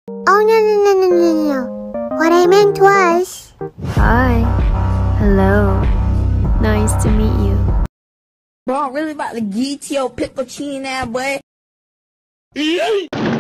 Oh, no. What I meant was... Hi. Hello. Nice to meet you. Bro, I'm really about to yeet your pickle chin ass, boy.